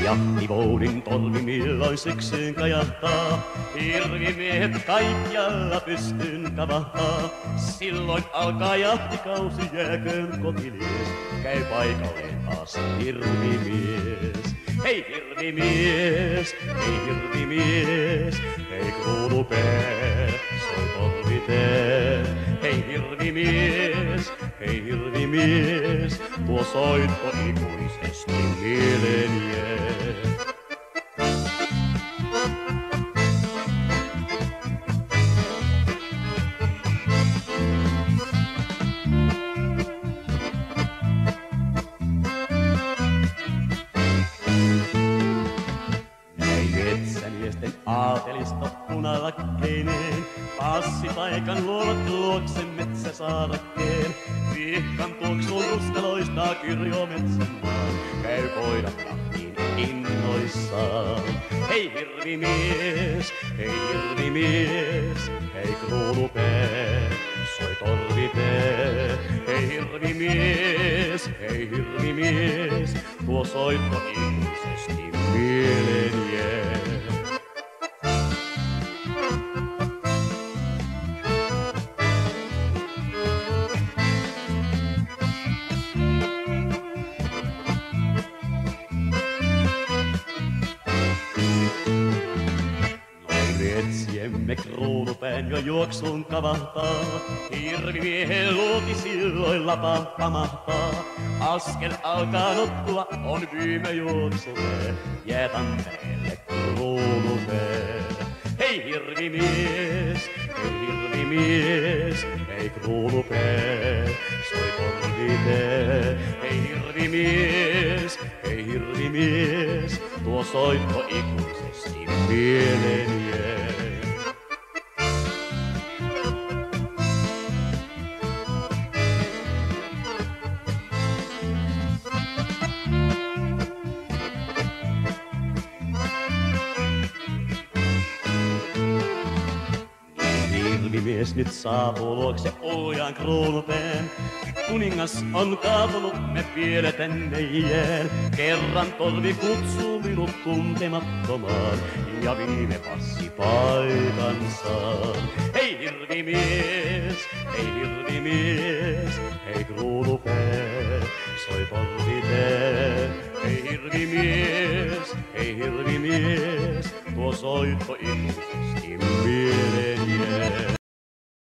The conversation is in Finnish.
Jahtivoudin torvi milloin syksyyn kajahtaa. Hirvimiehet kaikkialla pystyyn kavahtaa. Silloin alkaa jahtikausi, jääköön kotimies. Käy paikalleen taas hirvimies. Hei hirvimies, hei hirvimies, hei kruunupää, soi torvitee. Hei hirvimies, hei hirvimies, tuo soitto ikuisesti mieleen jää. Aatelisto punalakkeineen, passipaikan luovat luokse metsäsaarakkeen. Viihkan tuoksuun ruskaloistaa Kyrjo metsän maan, käy koirat jahtiin innoissaan. Hei hirvimies, hei hirvimies, hei kruunupää, soi torvitee. Hei hirvimies, tuo soitto ikuisesti mieleen jää. Metsiemme kruunupään jo juoksuun kavahtaa. Hirvimiehen luoti silloin lapa pamahtaa. Askel alkaa nottua, on viime juoksupää. Jää Tampereelle kruunupää. Hei hirvimies, hei kruunupää, soi torvitee. Hei hirvimies, tuo soitto ikuisesti mieleen jää. Hirvimies nyt saapuu luokse Oulujaan kruunupään. Kuningas on kaatunut, me vielä tänne jää. Kerran torvi kutsuu minut tuntemattomaan ja viime passi paikansaan. Hei hirvimies, hei kruunupää, soi torvitee. Hei hirvimies, tuo soitto ikuisesti